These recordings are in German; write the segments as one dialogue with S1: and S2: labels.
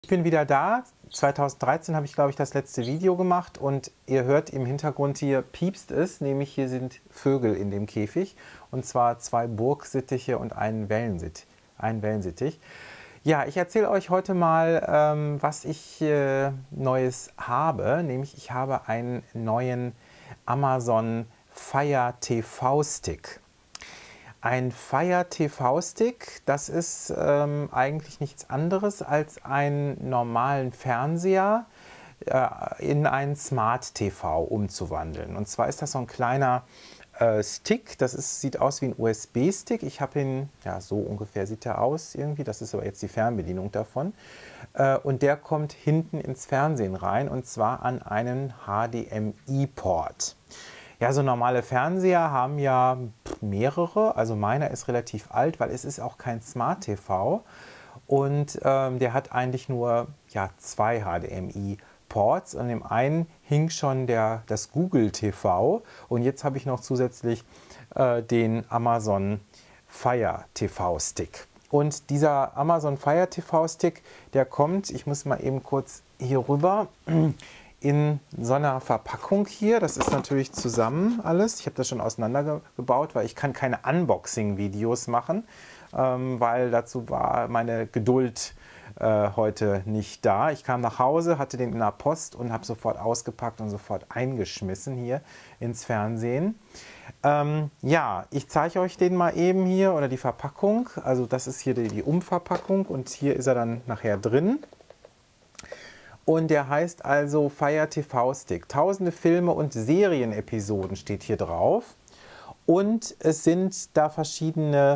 S1: Ich bin wieder da. 2013 habe ich, glaube ich, das letzte Video gemacht und ihr hört im Hintergrund hier piepst es, nämlich hier sind Vögel in dem Käfig und zwar zwei Burgsittiche und einen Wellensittich. Ja, ich erzähle euch heute mal, was ich Neues habe, nämlich ich habe einen neuen Amazon Fire TV Stick. Ein Fire TV Stick, das ist eigentlich nichts anderes als einen normalen Fernseher in einen Smart TV umzuwandeln. Und zwar ist das so ein kleiner Stick, sieht aus wie ein USB-Stick. Ich habe ihn, ja, so ungefähr sieht er aus irgendwie. Das ist aber jetzt die Fernbedienung davon. Und der kommt hinten ins Fernsehen rein und zwar an einen HDMI-Port. Ja, so normale Fernseher haben ja mehrere, also meiner ist relativ alt, weil es ist auch kein Smart TV und der hat eigentlich nur zwei HDMI-Ports. An dem einen hing schon das Google TV und jetzt habe ich noch zusätzlich den Amazon Fire TV Stick. Und dieser Amazon Fire TV Stick, der kommt, ich muss mal eben kurz hier rüber, in so einer Verpackung hier. Das ist natürlich zusammen alles. Ich habe das schon auseinandergebaut, weil ich kann keine Unboxing-Videos machen, weil dazu war meine Geduld heute nicht da. Ich kam nach Hause, hatte den in der Post und habe sofort ausgepackt und sofort eingeschmissen hier ins Fernsehen. Ja, ich zeige euch den mal eben hier oder die Verpackung. Also das ist hier die Umverpackung und hier ist er dann nachher drin. Und der heißt also Fire TV Stick. Tausende Filme und Serienepisoden steht hier drauf. Und es sind da verschiedene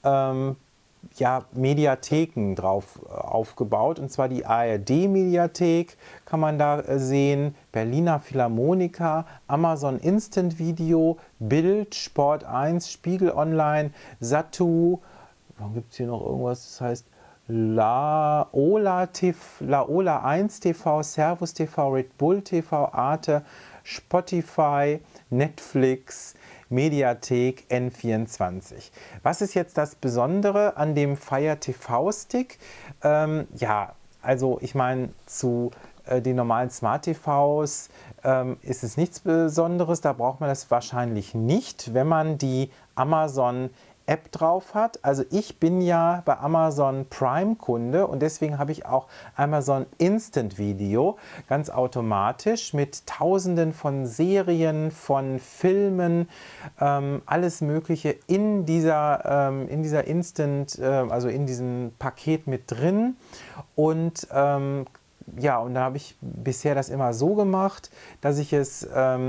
S1: Mediatheken drauf aufgebaut. Und zwar die ARD-Mediathek kann man da sehen, Berliner Philharmoniker, Amazon Instant Video, Bild, Sport 1, Spiegel Online, Satu. Dann gibt es hier noch irgendwas, das heißt Laola 1 TV, Servus TV, Red Bull TV, Arte, Spotify, Netflix, Mediathek, N24. Was ist jetzt das Besondere an dem Fire TV Stick? Also ich meine, zu den normalen Smart TVs ist es nichts Besonderes. Da braucht man das wahrscheinlich nicht, wenn man die Amazon App drauf hat. Also ich bin ja bei Amazon Prime Kunde und deswegen habe ich auch Amazon Instant Video ganz automatisch mit Tausenden von Serien, von Filmen, alles Mögliche in dieser Instant, also in diesem Paket mit drin. Und und da habe ich bisher das immer so gemacht, dass ich es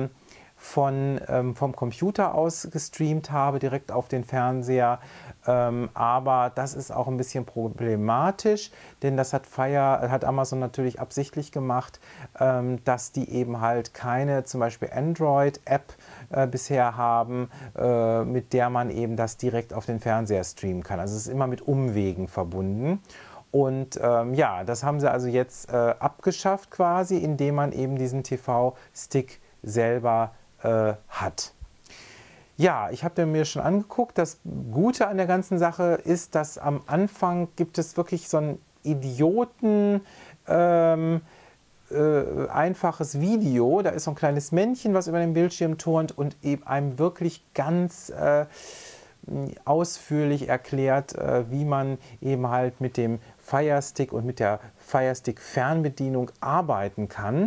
S1: vom Computer aus gestreamt habe, direkt auf den Fernseher. Aber das ist auch ein bisschen problematisch, denn das hat Amazon natürlich absichtlich gemacht, dass die eben halt keine zum Beispiel Android-App bisher haben, mit der man eben das direkt auf den Fernseher streamen kann. Also es ist immer mit Umwegen verbunden. Und das haben sie also jetzt abgeschafft quasi, indem man eben diesen TV-Stick selber hat. Ja, ich habe den mir schon angeguckt. Das Gute an der ganzen Sache ist, dass am Anfang gibt es wirklich so ein Idioten einfaches Video. Da ist so ein kleines Männchen, was über den Bildschirm turnt und eben einem wirklich ganz ausführlich erklärt, wie man eben halt mit dem Fire Stick und mit der Fire Stick Fernbedienung arbeiten kann.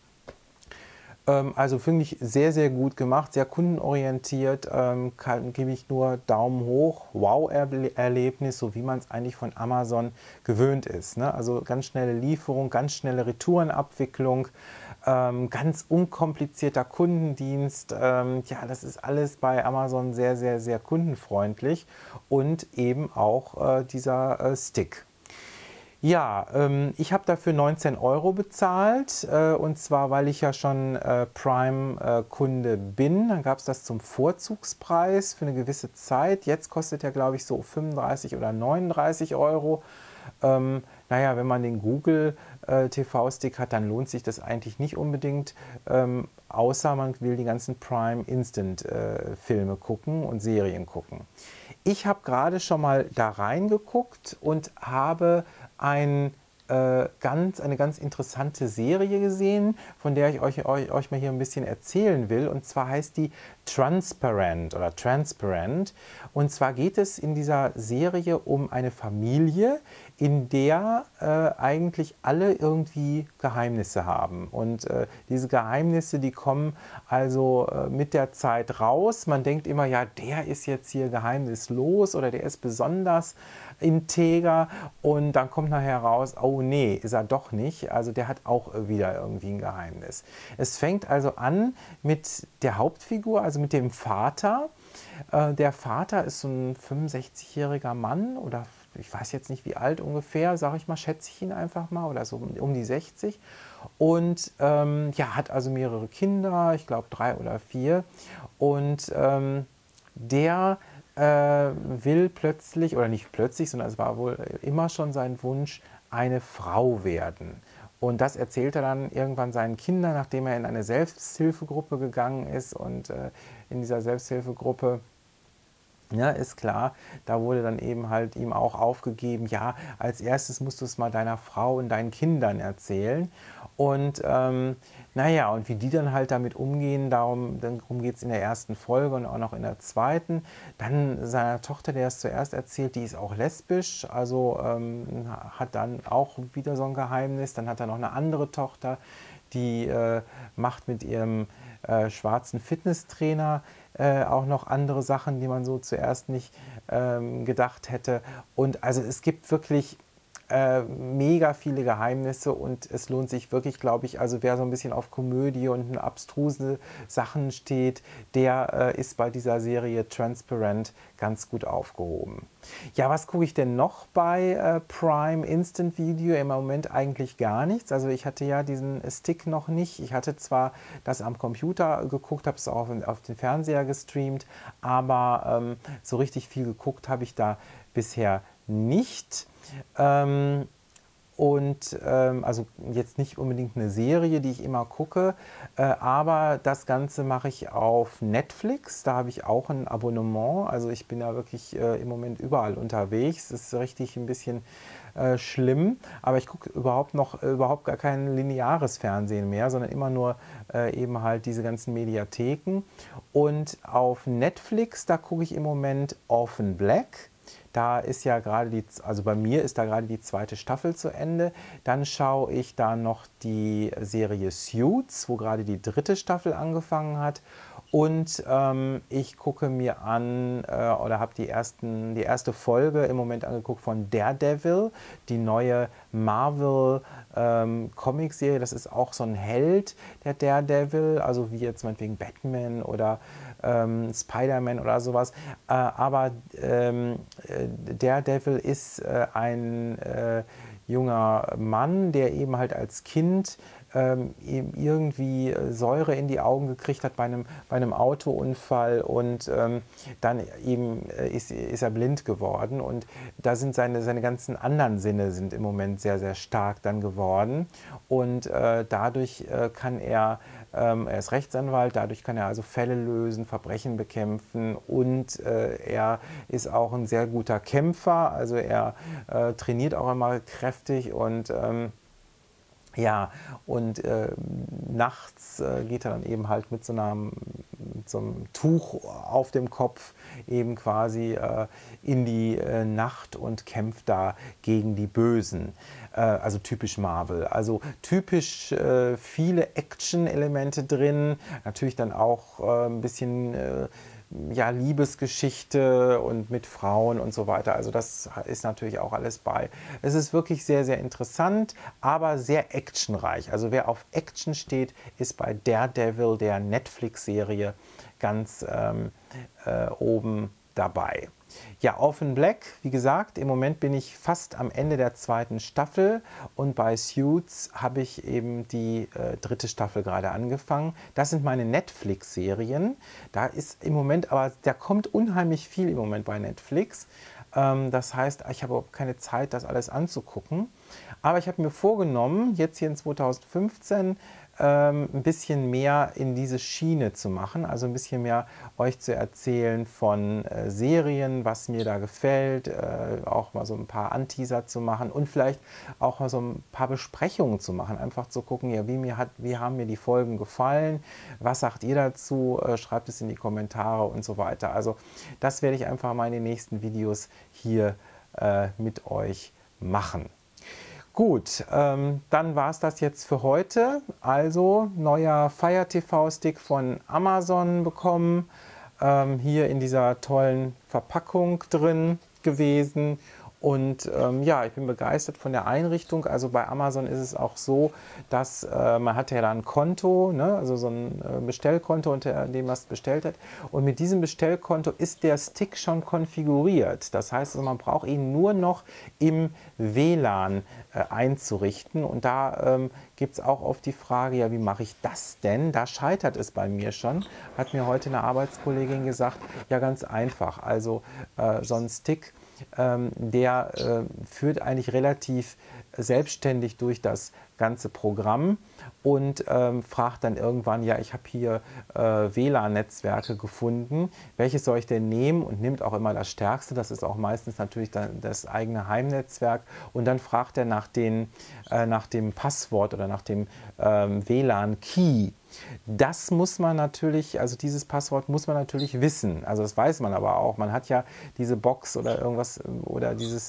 S1: Also finde ich sehr, sehr gut gemacht, sehr kundenorientiert, gebe ich nur Daumen hoch, Wow-Erlebnis, so wie man es eigentlich von Amazon gewöhnt ist. Ne? Also ganz schnelle Lieferung, ganz schnelle Retourenabwicklung, ganz unkomplizierter Kundendienst. Das ist alles bei Amazon sehr, sehr, sehr kundenfreundlich und eben auch dieser Stick. Ja, ich habe dafür 19 € bezahlt und zwar, weil ich ja schon Prime-Kunde bin. Dann gab es das zum Vorzugspreis für eine gewisse Zeit. Jetzt kostet er, glaube ich, so 35 oder 39 €. Naja, wenn man den Google TV-Stick hat, dann lohnt sich das eigentlich nicht unbedingt, außer man will die ganzen Prime Instant-Filme gucken und Serien gucken. Ich habe gerade schon mal da reingeguckt und habe ein eine ganz interessante Serie gesehen, von der ich euch mal hier ein bisschen erzählen will. Und zwar heißt die Transparent oder Transparent. Und zwar geht es in dieser Serie um eine Familie, in der eigentlich alle irgendwie Geheimnisse haben. Und diese Geheimnisse, die kommen also mit der Zeit raus. Man denkt immer, ja, der ist jetzt hier geheimnislos oder der ist besonders integer. Und dann kommt nachher raus, oh nee, ist er doch nicht. Also der hat auch wieder irgendwie ein Geheimnis. Es fängt also an mit der Hauptfigur, also mit dem Vater. Der Vater ist so ein 65-jähriger Mann oder ich weiß jetzt nicht wie alt ungefähr, sage ich mal, schätze ich ihn einfach mal, oder so um die 60. Und ja, hat also mehrere Kinder, ich glaube 3 oder 4. Und der will plötzlich, oder nicht plötzlich, sondern es war wohl immer schon sein Wunsch, eine Frau werden. Und das erzählt er dann irgendwann seinen Kindern, nachdem er in eine Selbsthilfegruppe gegangen ist. Und in dieser Selbsthilfegruppe, ja, ist klar, da wurde dann eben halt ihm auch aufgegeben, ja, als erstes musst du es mal deiner Frau und deinen Kindern erzählen. Und naja, und wie die dann halt damit umgehen, darum geht es in der ersten Folge und auch noch in der zweiten. Dann seiner Tochter, der es zuerst erzählt, die ist auch lesbisch, also hat dann auch wieder so ein Geheimnis. Dann hat er noch eine andere Tochter, die macht mit ihrem schwarzen Fitnesstrainer auch noch andere Sachen, die man so zuerst nicht gedacht hätte. Und also es gibt wirklich mega viele Geheimnisse und es lohnt sich wirklich, glaube ich, also wer so ein bisschen auf Komödie und abstruse Sachen steht, der ist bei dieser Serie Transparent ganz gut aufgehoben. Ja, was gucke ich denn noch bei Prime Instant Video? Im Moment eigentlich gar nichts. Also ich hatte ja diesen Stick noch nicht. Ich hatte zwar das am Computer geguckt, habe es auch auf den Fernseher gestreamt, aber so richtig viel geguckt habe ich da bisher nicht. Also jetzt nicht unbedingt eine Serie, die ich immer gucke, aber das Ganze mache ich auf Netflix. Da habe ich auch ein Abonnement. Also ich bin da wirklich im Moment überall unterwegs. Das ist richtig ein bisschen schlimm, aber ich gucke überhaupt gar kein lineares Fernsehen mehr, sondern immer nur eben halt diese ganzen Mediatheken. Und auf Netflix, da gucke ich im Moment Orphan Black. Da ist ja gerade also bei mir ist da gerade die zweite Staffel zu Ende. Dann schaue ich da noch die Serie Suits, wo gerade die dritte Staffel angefangen hat. Und ich gucke mir an oder habe die erste Folge im Moment angeguckt von Daredevil, die neue Marvel Comic-Serie. Das ist auch so ein Held, der Daredevil, also wie jetzt meinetwegen Batman oder Spider-Man oder sowas. Aber Daredevil ist ein junger Mann, der eben halt als Kind eben irgendwie Säure in die Augen gekriegt hat bei einem Autounfall und dann eben ist er blind geworden und da sind seine ganzen anderen Sinne sind im Moment sehr, sehr stark dann geworden und dadurch kann er ist Rechtsanwalt, dadurch kann er also Fälle lösen, Verbrechen bekämpfen und er ist auch ein sehr guter Kämpfer, also er trainiert auch immer kräftig und ja, und nachts geht er dann eben halt mit so einem Tuch auf dem Kopf eben quasi in die Nacht und kämpft da gegen die Bösen. Also typisch Marvel. Also typisch viele Action-Elemente drin, natürlich dann auch ein bisschen ja, Liebesgeschichte und mit Frauen und so weiter. Also das ist natürlich auch alles bei. Es ist wirklich sehr, sehr interessant, aber sehr actionreich. Also wer auf Action steht, ist bei Daredevil, der Netflix-Serie, ganz oben dabei. Ja, Orphan Black, wie gesagt, im Moment bin ich fast am Ende der zweiten Staffel und bei Suits habe ich eben die dritte Staffel gerade angefangen. Das sind meine Netflix-Serien. Da ist im Moment, aber da kommt unheimlich viel im Moment bei Netflix. Das heißt, ich habe auch keine Zeit, das alles anzugucken. Aber ich habe mir vorgenommen, jetzt hier in 2015, ein bisschen mehr in diese Schiene zu machen, also ein bisschen mehr euch zu erzählen von Serien, was mir da gefällt, auch mal so ein paar Anteaser zu machen und vielleicht auch mal so ein paar Besprechungen zu machen, einfach zu gucken, ja, wie haben mir die Folgen gefallen, was sagt ihr dazu, schreibt es in die Kommentare und so weiter. Also das werde ich einfach mal in den nächsten Videos hier mit euch machen. Gut, dann war es das jetzt für heute. Also neuer Fire TV Stick von Amazon bekommen, hier in dieser tollen Verpackung drin gewesen. Und ja, ich bin begeistert von der Einrichtung. Also bei Amazon ist es auch so, dass man hat ja da ein Konto, ne? Also so ein Bestellkonto, unter dem man es bestellt hat. Und mit diesem Bestellkonto ist der Stick schon konfiguriert. Das heißt, also man braucht ihn nur noch im WLAN einzurichten. Und da gibt es auch oft die Frage, ja, wie mache ich das denn? Da scheitert es bei mir schon. Hat mir heute eine Arbeitskollegin gesagt, ja, ganz einfach. Also so ein Stick, der führt eigentlich relativ selbstständig durch das ganze Programm und fragt dann irgendwann, ja, ich habe hier WLAN-Netzwerke gefunden, welches soll ich denn nehmen, und nimmt auch immer das Stärkste, das ist auch meistens natürlich dann das eigene Heimnetzwerk, und dann fragt er nach dem Passwort oder nach dem WLAN-Key. Das muss man natürlich, also dieses Passwort muss man natürlich wissen, also das weiß man aber auch, man hat ja diese Box oder irgendwas oder dieses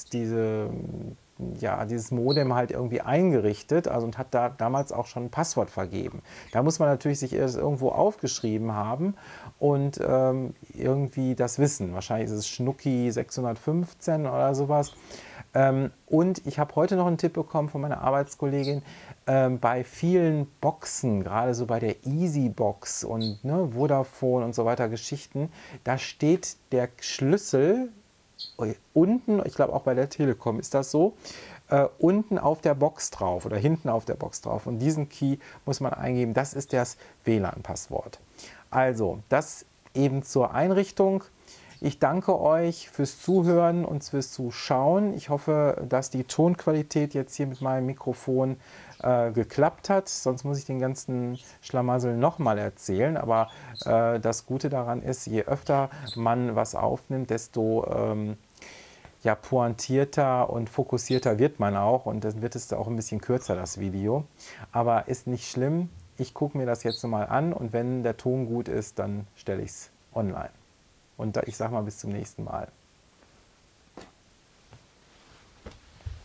S1: Modem halt irgendwie eingerichtet, also, und hat da damals auch schon ein Passwort vergeben. Da muss man natürlich sich erst irgendwo aufgeschrieben haben und irgendwie das wissen. Wahrscheinlich ist es Schnucki 615 oder sowas. Und ich habe heute noch einen Tipp bekommen von meiner Arbeitskollegin, bei vielen Boxen, gerade so bei der Easy-Box und ne, Vodafone und so weiter Geschichten, da steht der Schlüssel unten, ich glaube auch bei der Telekom ist das so, unten auf der Box drauf oder hinten auf der Box drauf. Und diesen Key muss man eingeben, das ist das WLAN-Passwort. Also, das eben zur Einrichtung. Ich danke euch fürs Zuhören und fürs Zuschauen. Ich hoffe, dass die Tonqualität jetzt hier mit meinem Mikrofon geklappt hat. Sonst muss ich den ganzen Schlamassel nochmal erzählen. Aber das Gute daran ist, je öfter man was aufnimmt, desto ja, pointierter und fokussierter wird man auch. Und dann wird es auch ein bisschen kürzer, das Video. Aber ist nicht schlimm. Ich gucke mir das jetzt mal an und wenn der Ton gut ist, dann stelle ich es online. Und ich sage mal bis zum nächsten Mal.